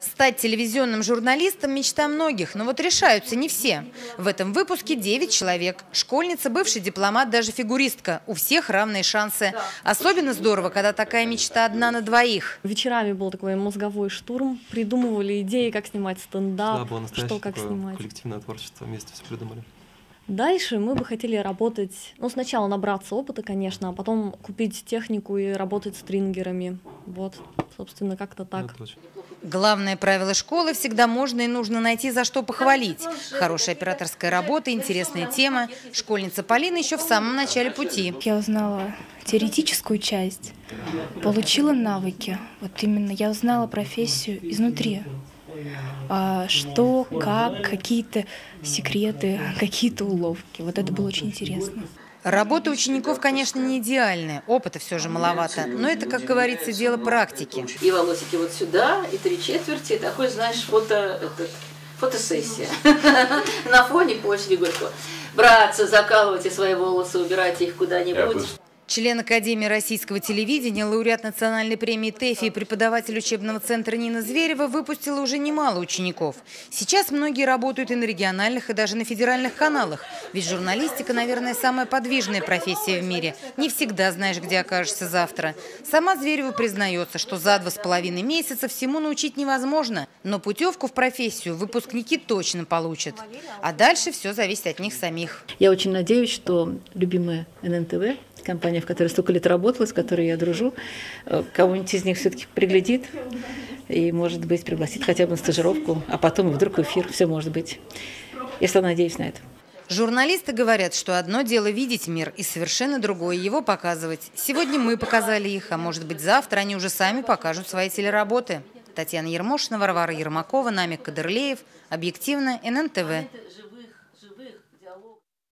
Стать телевизионным журналистом – мечта многих, но вот решаются не все. В этом выпуске 9 человек. Школьница, бывший дипломат, даже фигуристка. У всех равные шансы. Особенно здорово, когда такая мечта одна на двоих. Вечерами был такой мозговой штурм. Придумывали идеи, как снимать стендап, да, было настоящее что как снимать. Коллективное творчество, вместе все придумали. Дальше мы бы хотели работать, сначала набраться опыта, конечно, а потом купить технику и работать с стрингерами. Вот, собственно, как-то так. Главное правило школы – всегда можно и нужно найти, за что похвалить. Хорошая операторская работа, интересная тема. Школьница Полина еще в самом начале пути. Я узнала теоретическую часть, получила навыки. Вот именно я узнала профессию изнутри. Что, как, какие-то секреты, какие-то уловки. Вот это было очень интересно. Работа учеников, конечно, не идеальная. Опыта все же маловато. Но это, как говорится, дело практики. И волосики вот сюда, и 3/4. Такой, знаешь, фотосессия. На фоне почвы Горького. Братцы, закалывайте свои волосы, убирайте их куда-нибудь. Член Академии российского телевидения, лауреат национальной премии ТЭФИ и преподаватель учебного центра Нина Зверева выпустила уже немало учеников. Сейчас многие работают и на региональных, и даже на федеральных каналах. Ведь журналистика, наверное, самая подвижная профессия в мире. Не всегда знаешь, где окажешься завтра. Сама Зверева признается, что за 2,5 месяца всему научить невозможно. Но путевку в профессию выпускники точно получат. А дальше все зависит от них самих. Я очень надеюсь, что любимая ННТВ, компания, в которой столько лет работала, с которой я дружу, кого-нибудь из них все-таки приглядит и, может быть, пригласит хотя бы на стажировку, а потом и вдруг в эфир. Все может быть. Я всегда надеюсь на это. Журналисты говорят, что одно дело видеть мир и совершенно другое его показывать. Сегодня мы показали их, а может быть завтра они уже сами покажут свои телеработы. Татьяна Ермошина, Варвара Ермакова, Намик Кадырлеев. Объективно, ННТВ.